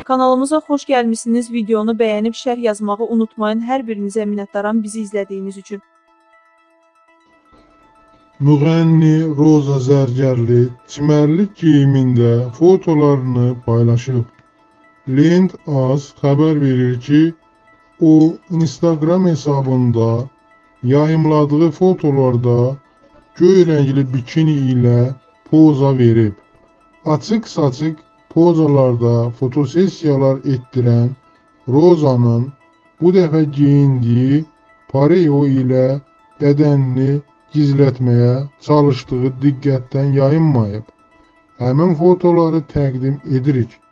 Kanalımıza xoş gəlmişsiniz. Videonu bəyənib şərh yazmağı unutmayın. Hər birinizə minnətdaram bizi izlədiyiniz üçün. Müğənni Roza Zərgərli çimərlik geyimində fotolarını paylaşıb. Lent Az xəbər verir ki, o Instagram hesabında yayımladığı fotolarda göy rəngli bikini ilə poza verib. Açıq-saçıq pozalarda fotosesiyalar etdirən Rozanın bu dəfə geyindiyi pareo ilə bədənini gizlətməyə çalışdığı diqqətdən yayınmayıb. Həmin fotoları təqdim edirik.